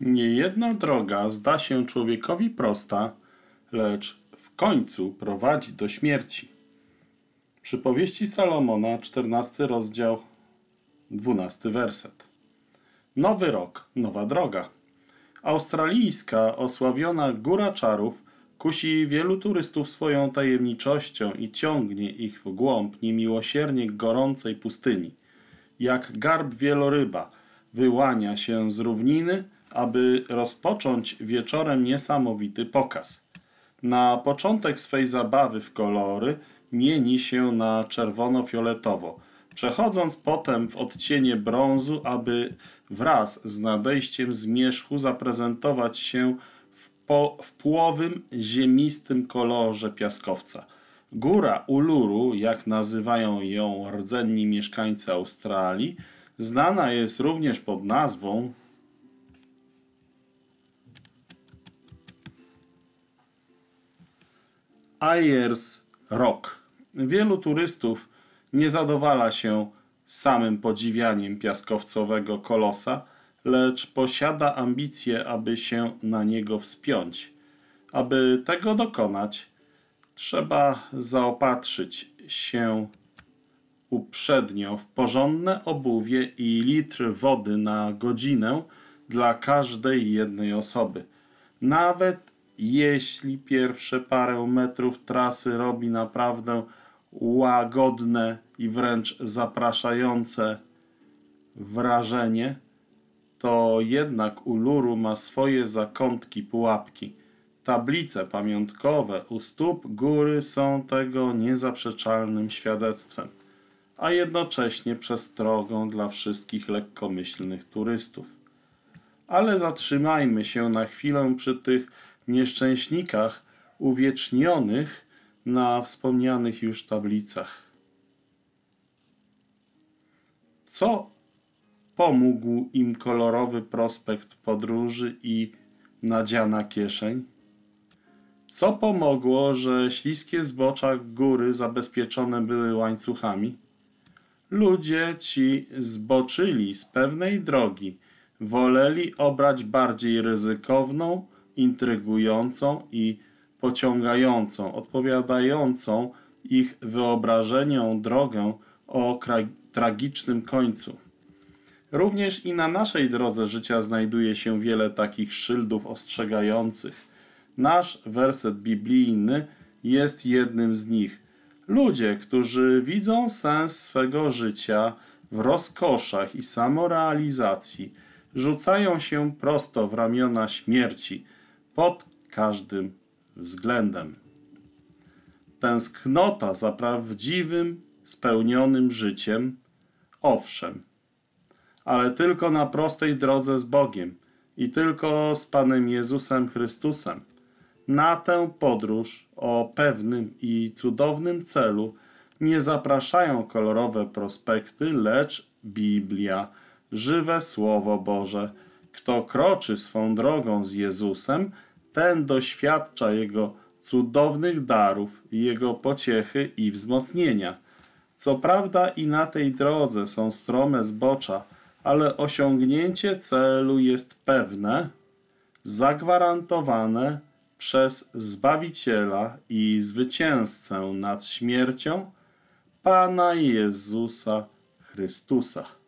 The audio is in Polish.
Niejedna droga zda się człowiekowi prosta, lecz w końcu prowadzi do śmierci. Przypowieści Salomona, 14 rozdział, 12 werset. Nowy rok, nowa droga. Australijska, osławiona Góra Czarów kusi wielu turystów swoją tajemniczością i ciągnie ich w głąb niemiłosiernie gorącej pustyni. Jak garb wieloryba wyłania się z równiny, aby rozpocząć wieczorem niesamowity pokaz. Na początek swej zabawy w kolory mieni się na czerwono-fioletowo, przechodząc potem w odcienie brązu, aby wraz z nadejściem zmierzchu zaprezentować się w płowym, ziemistym kolorze piaskowca. Góra Uluru, jak nazywają ją rdzenni mieszkańcy Australii, znana jest również pod nazwą Ayers Rock. Wielu turystów nie zadowala się samym podziwianiem piaskowcowego kolosa, lecz posiada ambicje, aby się na niego wspiąć. Aby tego dokonać, trzeba zaopatrzyć się uprzednio w porządne obuwie i litr wody na godzinę dla każdej jednej osoby. Nawet jeśli pierwsze parę metrów trasy robi naprawdę łagodne i wręcz zapraszające wrażenie, to jednak Uluru ma swoje zakątki, pułapki. Tablice pamiątkowe u stóp góry są tego niezaprzeczalnym świadectwem, a jednocześnie przestrogą dla wszystkich lekkomyślnych turystów. Ale zatrzymajmy się na chwilę przy tych nieszczęśnikach uwiecznionych na wspomnianych już tablicach. Co pomógł im kolorowy prospekt podróży i nadziana kieszeń? Co pomogło, że śliskie zbocza góry zabezpieczone były łańcuchami? Ludzie ci zboczyli z pewnej drogi, woleli obrać bardziej ryzykowną, intrygującą i pociągającą, odpowiadającą ich wyobrażeniom drogę o tragicznym końcu. Również i na naszej drodze życia znajduje się wiele takich szyldów ostrzegających. Nasz werset biblijny jest jednym z nich. Ludzie, którzy widzą sens swego życia w rozkoszach i samorealizacji, rzucają się prosto w ramiona śmierci pod każdym względem. Tęsknota za prawdziwym, spełnionym życiem, owszem, ale tylko na prostej drodze z Bogiem i tylko z Panem Jezusem Chrystusem. Na tę podróż o pewnym i cudownym celu nie zapraszają kolorowe prospekty, lecz Biblia, żywe Słowo Boże. Kto kroczy swą drogą z Jezusem, ten doświadcza Jego cudownych darów, Jego pociechy i wzmocnienia. Co prawda i na tej drodze są strome zbocza, ale osiągnięcie celu jest pewne, zagwarantowane przez Zbawiciela i zwycięzcę nad śmiercią, Pana Jezusa Chrystusa.